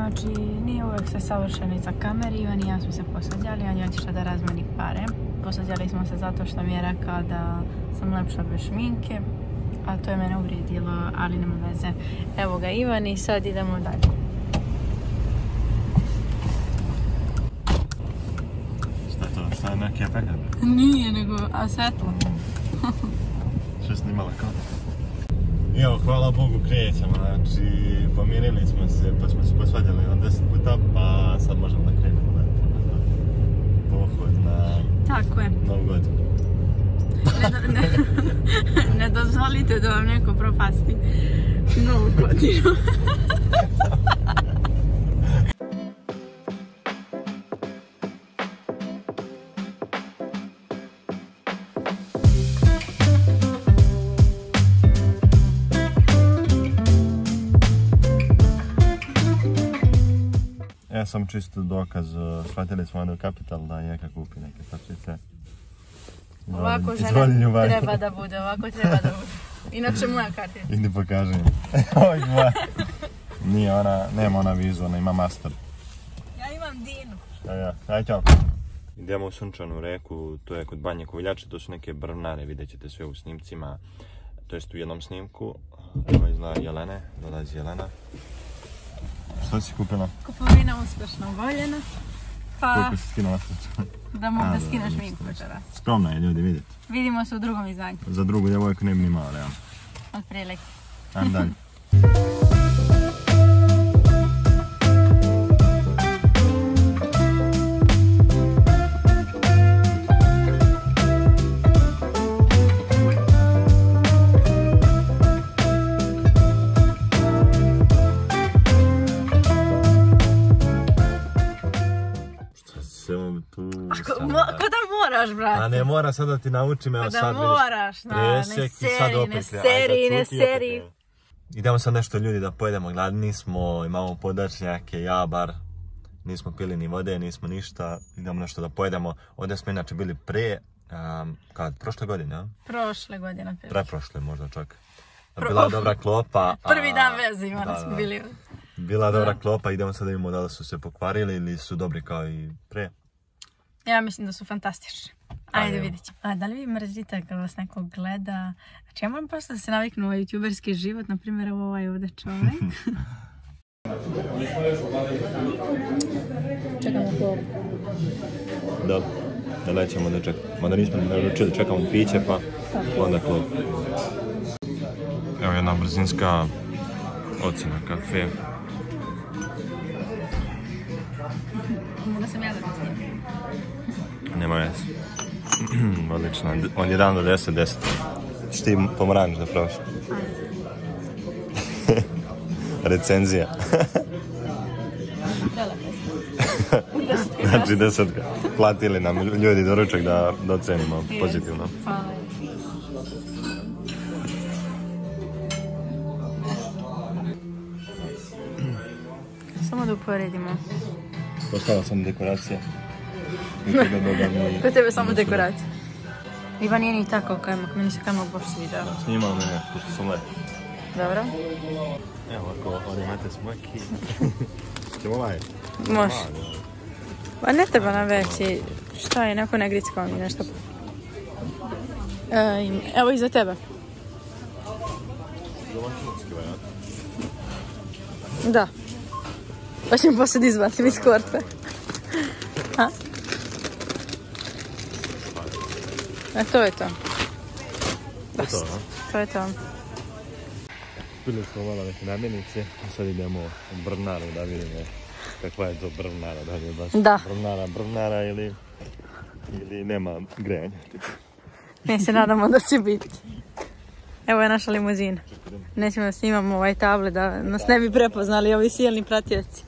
znači nije uvijek sve savršeno za kameri. Ivan i ja smo se posvađali, on je otišao da razmeni pare. Posvađali smo se zato što mi je rekao da sam lepša bez šminke, a to je mene uvrijedilo, ali nema veze. Evo ga Ivan i sad idemo dalje. Šta je to? Šta je neki efekat? Nije, nego svetlo. Što si snimala kao? Evo, hvala Bogu krećemo, znači pomirili smo se, pa smo se posvađali na 10 puta, pa sad možemo da krenemo na pohod na Tako je. Novu godinu. Ne dozvolite da vam neko propasti Novu godinu. Ja sam čisto dokaz, shvatili smo ono Kapital da Jeka kupi neke pačice. Ovako žena treba da bude, ovako treba da bude. Inače moja kartica. Idi pokaži mi. Oj, moja. Nije ona, nema ona vizu, ona ima master. Ja imam Dinu. Ja, aj ćao. Idemo u Sunčanu reku, to je kod Banje Koviljače, to su neke brvnare, vidjet ćete sve u snimcima. To jest u jednom snimku. Evo izgleda Jelene, dolazi Jelena. Što si kupila? Kupovina uspješno voljena. Pa Koliko si skinula slučaj? da mogu da skinaš šminku večeras. Skromna je, ljudi, vidite. Vidimo se u drugom izdanju. Za drugu djevojku ne bi ni malo, realno. Od prilike. Ajmo dalje. Ko da moraš, brate? A ne mora sad da ti naučim, evo sad vidiš. Moraš, ne seri. Idemo sad nešto ljudi da pojedemo, gladni smo, imamo podačnjake, ja bar. Nismo pili ni vode, nismo ništa, idemo nešto da pojedemo. Ovdje smo inače bili kad, prošle godine, a? Prošle godine. Preprošle možda čak. Bila dobra klopa. Prvi dan veze imali smo bili. Bila dobra klopa, idemo sad da vidimo da li su se pokvarili ili su dobri kao i pre. Ja mislim da su fantastični. Ajde vidjet ćemo. A da li vi mrzite kad vas neko gleda? Znači ja moram prosto da se naviknu ovaj youtuberski život, na primjer evo ovaj ovdje čovjek. Čekamo klop. Da, da nećemo da čekamo. Mada nismo naručili, čekamo piće pa onda klop. Evo jedna brzinska ocjena kafe. Mogu sam ja da ti snimim. Nema veze. Odlično. Od 1 do 10, 10. Što ti pomoranč da probaš? Recenzija. Znači 10. Platili nam ljudi doručak da ocenimo pozitivno. Hvala. Samo da uporedimo. Ostala sam dekoracija. Kod tebe samo dekoracija. Ivan nije ni tako kajmak, meni se kajmak baš sviđa. Snimao me, pošto sam lep. Dobro. Evo ako ovdje imate smaki. Ćemo ovaj? Može. Pa ne treba nam veći. Šta je, neko ne grickao mi nešto. Evo iza tebe. Domaćinski varijant. Da. Pa ćemo poslije izbaciti iz korpe. Ha? A to je to. To je to, no? To je to. Bili smo malo neke namirnice, a sad idemo u Brvnaru da vidimo kakva je to Brvnara, da li je baš Brvnara ili nema grejanja. Mi se nadamo da će biti. Evo je naša limuzina. Nećemo da snimamo ovaj table da nas ne bi prepoznali ovi silni pratioci.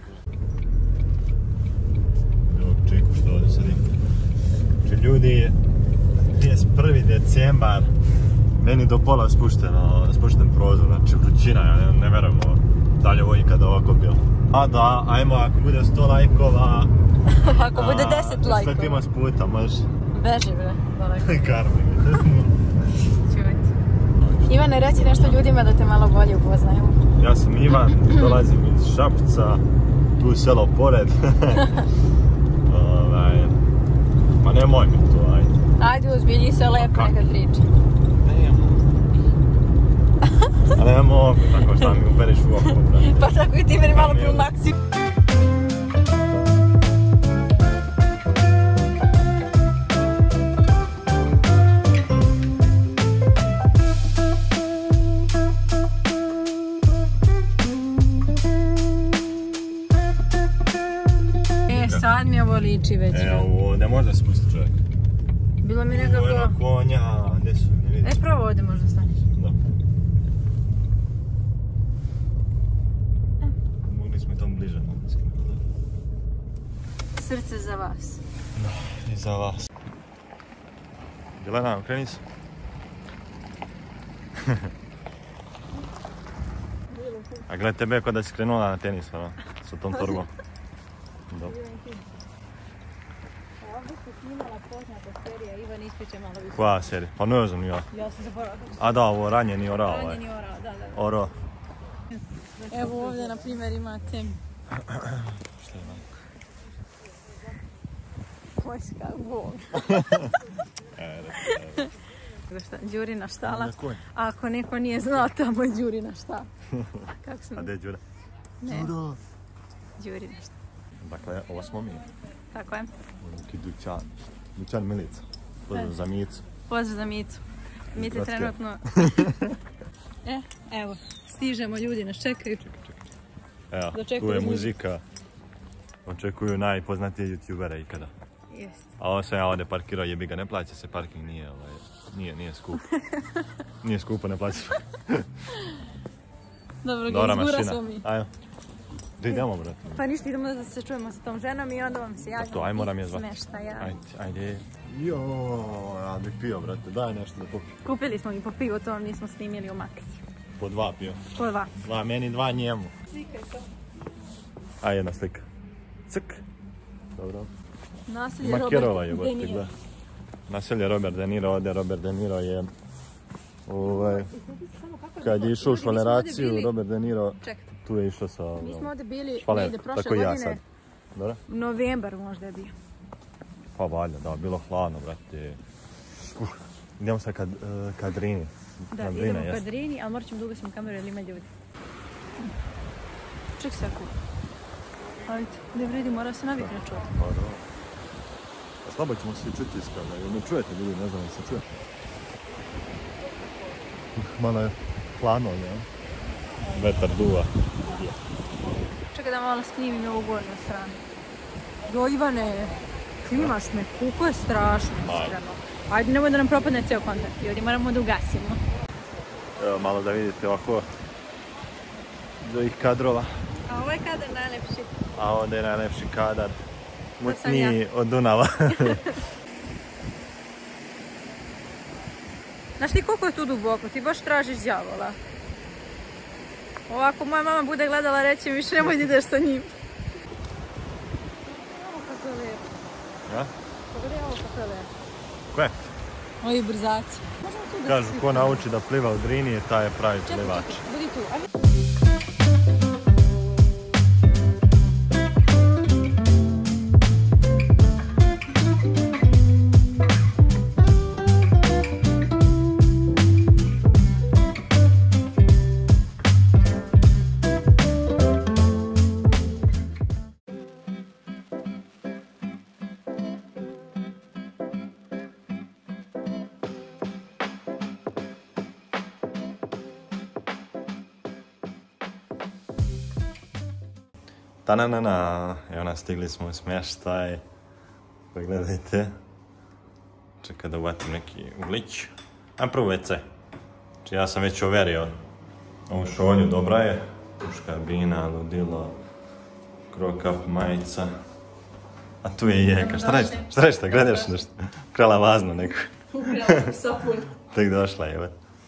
Evo čiku što ovdje sedi. Znači ljudi, 31. decembar, meni do pola spušten prozor, znači vrućina, ja ne verujem da li je ovo ikada ovako bilo. A da, ajmo, ako bude 100 lajkova... Ako bude 10 lajkova. Sve ima s puta, može. Beži bre, daleko. Karmi. Čujte. Ivane, reci nešto ljudima da te malo bolje upoznaju. Ja sam Ivan, dolazim iz Šapca, tu selo pored. Ma nemoj mi to, ajde. Ajde, uzbilji se lepo neka priča. A ne mogu, tako šta mi upereš u oko, brate. Pa tako i ti meni malo pil maksim. Sad mi ovo liči već. Evo, ne može spustiti čovjek. Bilo mi nekako... Ovo je na konja, gdje su, ne vidim. Pravo ovdje možda staniš. Da. Mogli smo i tamo bliže. Srce za vas. Da, i za vas. Jelena, okreni se. A gled tebe kod da si krenula na tenis, ono, sa tom torbom. Da. Ovdje se snimala poznata serija Ivan ispriča malo više. Koja serija? Pa ne znam ja. Ja sam zaboravila. A da, ovo ranjeni orao. Ranjeni orao, da. Oro. Evo ovdje na primjer imate... Šta je manko? Vojska, Bog. Đurina štala. A ako neko nije znao, tamo je Đurina štala. Kako sam... A gdje je Đura? Ne. Đurina štala. Dakle, ovo smo mi. Tako je. Neki dućan. Dućan Milica. Pozdrav za Micu. Pozdrav za Micu. Mica trenutno... Evo, stižemo, ljudi nas čekaju. Evo, tu je muzika. Očekuju najpoznatije youtubere ikada. Jest. A ovo sam ja ovdje parkirao, jebi ga, ne plaća se parking, nije skupo. Nije skupo, ne plaća se. Dobro, izgura smo mi. Ajmo. Da idemo, brate. Pa ništa, idemo da se čujemo sa tom ženom i onda vam se javljamo. To, aj moram je zvati. Smeštaja. Ajde. Joooo, ja bih pio, brate, daj nešto da popijem. Kupili smo mi po pivo, to vam nismo snimili u Maxi. Po 2 pio. Po 2. 2 meni, 2 njemu. Slikaj to. A jedna slika. Ck. Dobro. Naselje Makerova je, Robert De brate, Niro. gledaj. Naselje Robert De Niro, ovdje Robert De Niro je... Kad je išao u švaleraciju, Robert De Niro tu je išao sa... Mi smo ovdje bili švaler, negdje prošle tako i ja godine. sad. Dobro? Novembar možda je bio. Pa valjda, da, bilo hladno, brate. Idemo sad Kadrini. Da, idemo u Kadrini, ali morat ćemo da ugasim kameru jer ima ljudi. Ček sekund. Ajde, ne vredi, mora se navikne čuti. Pa da. A slabo ćemo svi čuti iskreno, jer ne čujete ljudi, ne znam da se čuje. Malo je hladno, ne? Vetar duva. Čekaj da malo snimim ovu gornju stranu. Jo, Ivane, klimaš me, koliko je strašno, iskreno. Ajde, nemoj da nam propadne cijel kontent i ovdje moramo da ugasimo. Evo, malo da vidite ovako do ovih kadrova. A ovaj kadar najlepši. A ovdje je najlepši kadar. Mutniji od Dunava. Znaš ti koliko je tu duboko? Ti baš tražiš đavola. Ovako moja mama bude gledala reći mi više nemoj da ideš sa njim. Ovo kako je lijepo. Ja? Pogledaj ovo kako je lijepo. Koje? Ovi brzaci. Kažu, ko nauči da pliva u Drini, taj je pravi plivač. Čekaj, budi tu. Ajde. Tananana, evo nas, stigli smo u smještaj. Pogledajte. Čekaj da uvatim neki uglić. A prvo WC. Znači ja sam već overio ovu šolju, dobra je. Tuš kabina, ludilo, krokap, majica. A tu je jeka, šta reći, gledaš nešto? Krala vazno neko. Ukrala sapun. Tek došla je,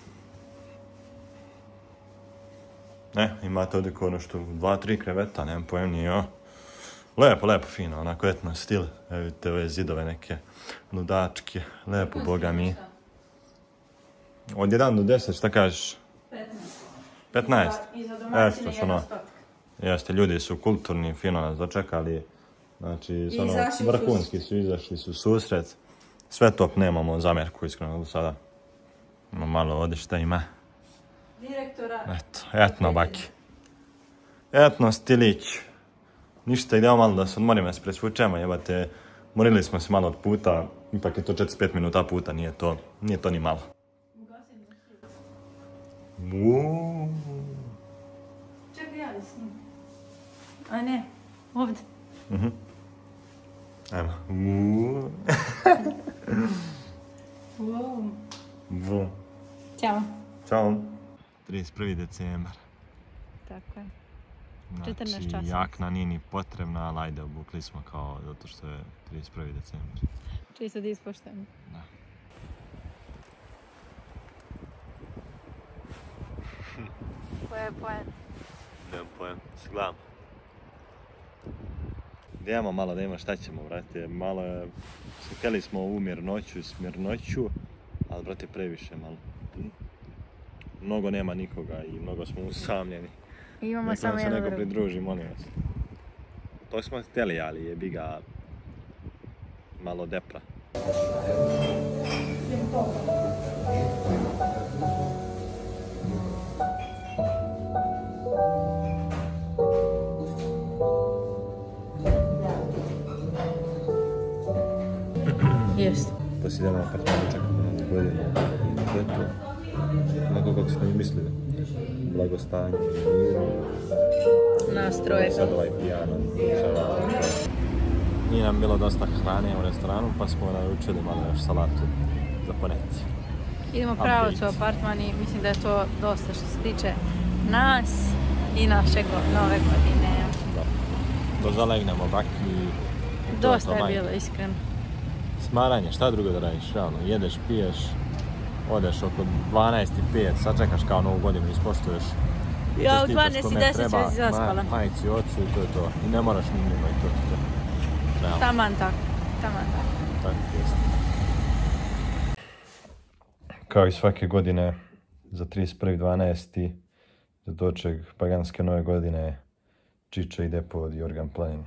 Ne, imate ovdje ko ono što 2-3 kreveta, nemam pojem nije, jo. Lepo, fino, onako etno stil. Evo vidite ove zidove neke ludačke, lepo, boga mi. Od 1 do 10, šta kažeš? 15. 15? I za domaćine Eto, ono, jeste, ljudi su kulturni, fino nas dočekali. Znači, ono, vrhunski su, izašli su susret. Sve top, nemamo zamjerku iskreno do sada. Ima malo ovdje šta ima. Direktora. Eto, etno baki. Etno stilić. Ništa, idemo malo da se odmorimo, da se presvučemo, jebate. Morili smo se malo od puta, ipak je to 45 minuta puta, nije to ni malo. Čekaj, ja li snim? A ne, ovdje. Ajmo. Ćao. Ćao. 31. decembar. Tako je. Znači, jakna nije ni potrebna, ali ajde, obukli smo kao zato što je 31. decembar. Čisto da ispoštujemo. Da. Koje je poen? Nemam poen, se gledamo. Idemo malo da ima šta ćemo, brate, malo je... Htjeli smo ovu mirnoću, ali brate previše malo. Mnogo nema nikoga i mnogo smo usamljeni. Imamo samo jedno drugo. Neko pridruži, molim vas. To smo htjeli, ali je biga malo depra. Jest. To si idemo apartmanu čekati na godinu i to je to. Onako kako smo i mislili. Blagostanje i miru. Nastroje. Sad ovaj pijano. Nije nam bilo dosta hrane u restoranu, pa smo naručili malo još salatu za poneti. Idemo pravac u apartman i mislim da je to dosta što se tiče nas i našeg nove godine. Da. Dozalegnemo baki. Dosta je bilo, iskreno. Smaranje, šta drugo da radiš, realno, jedeš, piješ, odeš oko 12:05, sačekaš kao novu godinu, ispoštuješ. Ja u 12:10 ću već zaspala. Majici, ocu i to je to. I ne moraš ni njima i to je to. Realno. Taman tako, taman tako. Tako jest. Kao i svake godine, za 31.12. za doček paganske nove godine, Čiča ide pod Jorgan planin.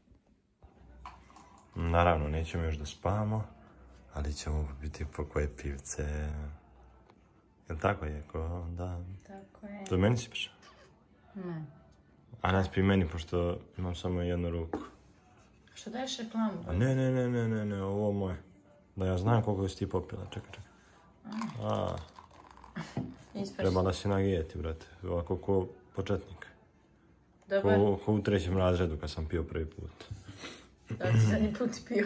Naravno, nećemo još da spavamo, ali ćemo biti po koje pivce. Jel' tako je? Da. Tako je. To meni si piša? Ne. A nas pri meni, pošto imam samo jednu ruku. Što daješ reklamu? Ne, ovo moje. Da ja znam koliko si ti popila, čekaj. Trebala si nagijeti, brate. Ovako ko početnik. Dobar. Ko u 3. razredu kad sam pio prvi put. Da ti zadnji put pio.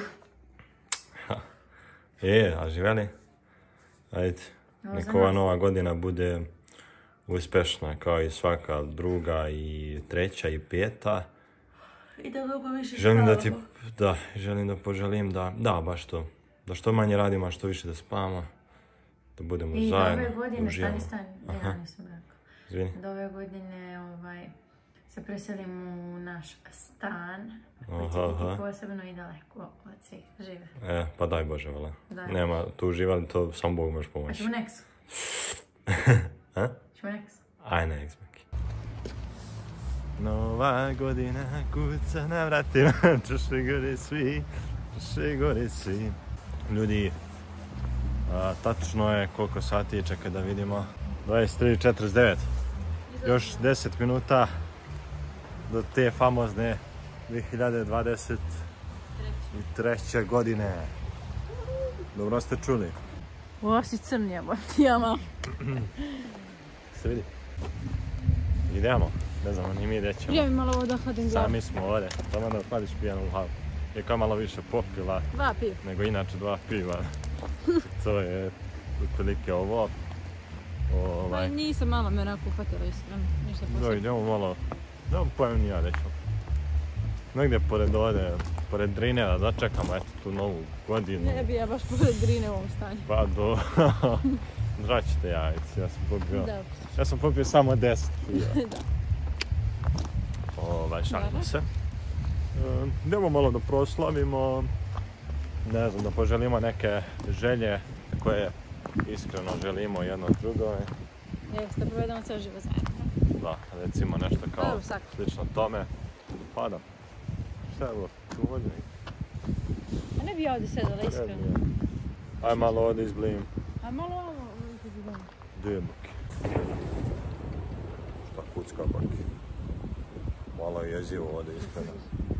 A živeli? Ajde, neka ova nova godina bude uspješna kao i svaka druga i treća i peta. I da mnogo više spavamo. Želim da poželim da, baš to. Da što manje radimo, a što više da spavamo. Da budemo zajedno. I da ove godine, stani, ja nisam rekao. Izvini. Da ove godine se preselimo u naš stan. Koji će biti posebno i daleko od svih žive. Pa daj Bože, vala. Nema tu živali, to sam Bog može pomoći. A ćemo next? Ćemo next? Aj next, Maki. Nova godina kuca na vratima, čuši gore svi. Ljudi, tačno je koliko sati je, čekaj da vidimo. 23:49. Još 10 minuta do te famozne 2023. godine. Dobro ste čuli? Ovo si crn jebotijama. Se vidi? Idemo, ne znamo ni mi gdje ćemo. Prije mi malo ovo da hodim glavu. Sami smo ovdje, samo da otvadiš pijanu u havu. Je kao malo više popila. 2 piva. Nego inače 2 piva. To je otprilike ovo. Pa nisam malo me onako uhvatila iskreno. Ništa posebno. Idemo malo, nemam pojem ni ja reći. Negdje pored ovdje, pored Drine da začekamo eto tu novu godinu. Ne bi ja baš pored Drine u ovom stanju. Pa do... Draćete jajice, ja sam popio samo 10 piva. Da. Šalimo se. Idemo malo da proslavimo, ne znam, da poželimo neke želje koje iskreno želimo jedno drugome. Da provedemo cijel život zajedno. Tesla, recimo nešto kao slično tome. Pa da. Šta je ovo? Tu vodim. A ne bi ja ovdje sedala, iskreno. Aj malo ovdje izblijim. A malo ovo, Gdje je baki? Šta kucka baki? Malo je jezivo ovdje, iskreno.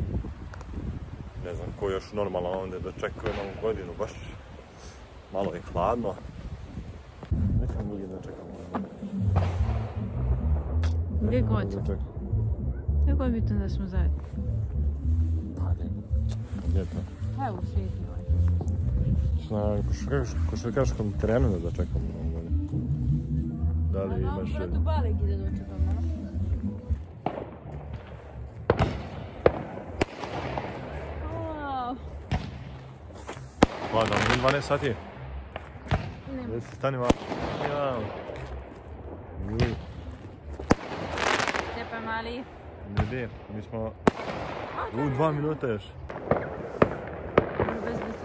Ne znam ko još normalno ovdje dočekuje novu godinu, baš malo je hladno. Nećemo drugi dočekamo. Gdje god. Kako je bitno da smo zajedno? Pa ne. Gdje je to? Evo, šiti. Na košarkaškom terenu da dočekamo novu godinu. Da li imaš... A bratu Balegi da dočekamo, no? Pa da, mi 12 sati. Nema. Gdje se stani ovako? Jao. Lijepaj mali. Gdje? Mi smo... 2 minuta još. Bez biti.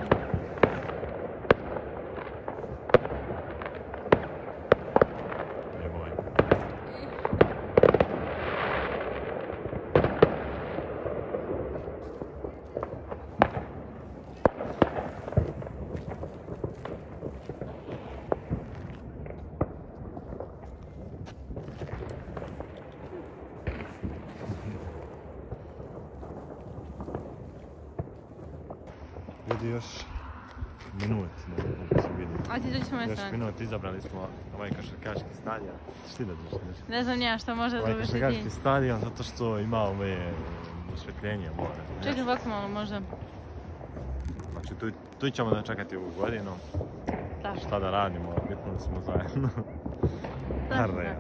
Vidi još minut da se vidi. A ti dođi smo Još minut, izabrali smo ovaj košarkaški stadion. Šti da držiš? Ne znam ja što može ovaj završiti. košarkaški stadion zato što ima ove osvjetljenje more. Čekaj ovako malo možda. Znači tu ćemo da čekati ovu godinu. Da. Šta da radimo, bitno da smo zajedno. Arre.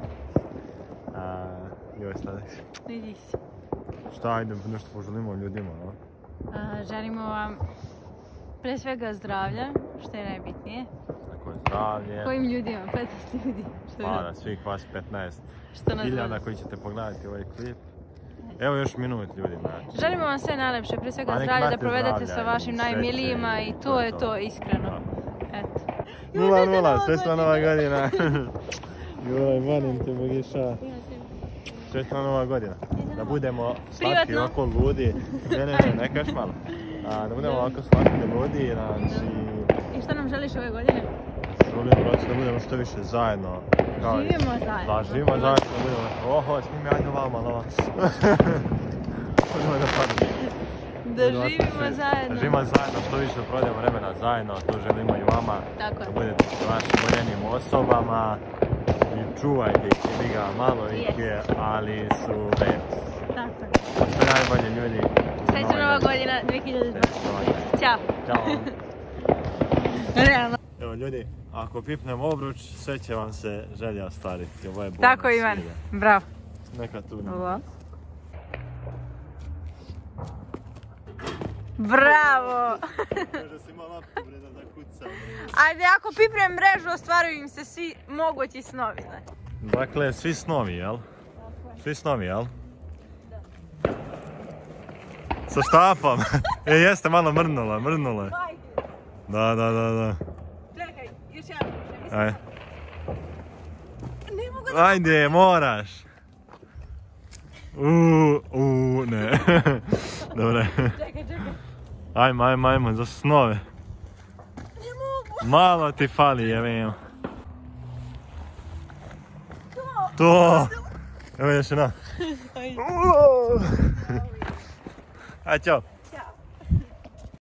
Joj sljedeći. Vidi si. Šta, ajde nešto poželimo ljudima, no? Želimo vam pre svega zdravlja, što je najbitnije. Tako je zdravlje. Kojim ljudima? 15 ljudi. Pa da, svih vas 15.000 koji ćete pogledati ovaj klip. Evo još minut ljudi, znači. Želimo vam sve najlepše, pre svega zdravlje, da provedete sa vašim najmilijima i to je to, iskreno. Eto. 0-0, srećna nova godina. Joj, molim te, Bogiša. Srećna nova godina. Da budemo slatki, ovako ludi. Ne kaš malo. Da budemo ovako slatki, ludi, znači... I što nam želiš ove godine? Želim da budemo što više zajedno. Živimo zajedno. Da, živimo zajedno, da budemo... Oho, snimi, ajde malo, malo. Da živimo zajedno. Da živimo zajedno, što više provedemo vremena zajedno, to želimo i vama. Tako je. Da budete s vašim voljenim osobama. I čuvajte ih, jebi ga, malo ih je, ali su vredni. Tako je. Sve najbolje ljudi. Srećna nova godina 2020. Ćao. Ćao. Realno. Evo ljudi, ako pipnem obruč, sve će vam se želja ostvariti. Ovo je bonus. Tako Ivan, bravo. Neka tu. Bravo! Možda si imala povreda da kucam. Ajde, ako pipnem mrežu, ostvaruju im se svi mogući snovi. Dakle, svi snovi, jel? Svi snovi, jel? Da. Sa štapom. Jeste malo mrnula. Da. Čekaj, još jedan. Ajde. Ne mogu da... Ajde, moraš. Ne. Dobre. Čekaj. Ajmo, za snove. Ne mogu. Malo ti fali, jevim. To. Evo još jedna. Ajde, čao.